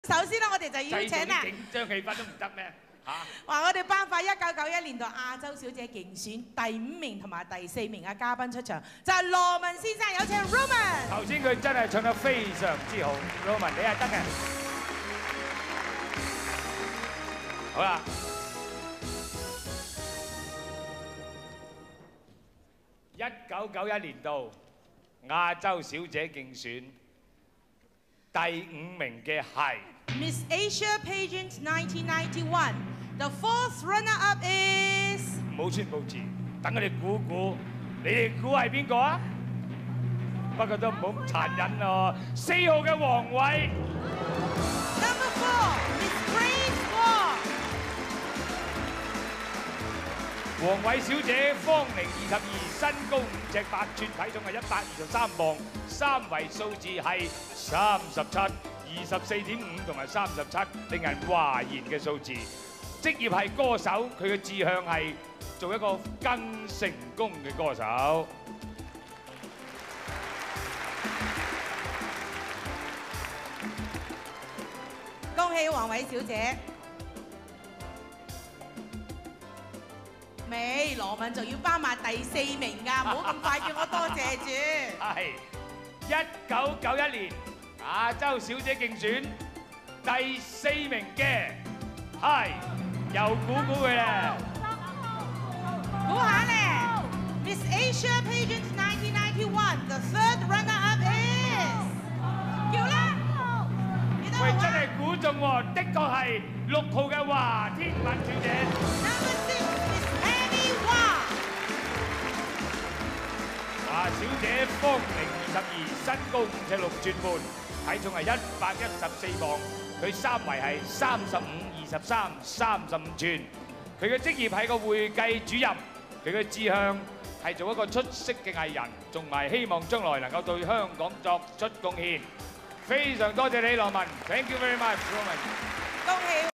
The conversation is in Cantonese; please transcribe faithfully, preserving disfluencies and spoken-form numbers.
首先咧，我哋就要請啦， 緊張氣氛都唔得咩？嚇！ 話我哋頒發一九九一年度亞洲小姐競選第五名同埋第四名嘅嘉賓出場，就係羅文先生，有請 Roman。 頭先佢真係唱得非常之好 ，Roman 你係得嘅。好啦，一九九一年度亞洲小姐競選第五名嘅係 Miss Asia Pageant nineteen ninety-one. The fourth runner-up is 唔好宣佈字，等我哋估估，你哋估係邊個啊？不過都唔好咁殘忍咯。四號嘅黃偉 Number four, Miss Grace Wong。 黃偉小姐芳齡二十二，身高五尺八寸，體重係一百二十三磅，三圍數字係三十七、二十四點五同埋三十七，令人嘩然嘅數字。職業係歌手，佢嘅志向係做一個更成功嘅歌手。 恭喜黃偉小姐！未，羅文仲要頒埋第四名㗎，唔好咁快叫我多謝住。 係一九九一年亞洲小姐競選第四名嘅係，又估估佢咧。 估下咧 ，Miss Asia Pageant nineteen ninety-one，the third runner-up is 叫啦。 喂，真係估中喎，的確係六號嘅華天敏小姐。 Number six, Miss Annie Wah。 華小姐芳齡二十二，身高五尺六寸半，體重係一百一十四磅，佢三圍係三十五、二十三、三十五寸。佢嘅職業係個會計主任，佢嘅志向係做一個出色嘅藝人，仲埋希望將來能夠對香港作出貢獻。非常多謝你，羅文 ，Thank you very much，羅文。 恭喜！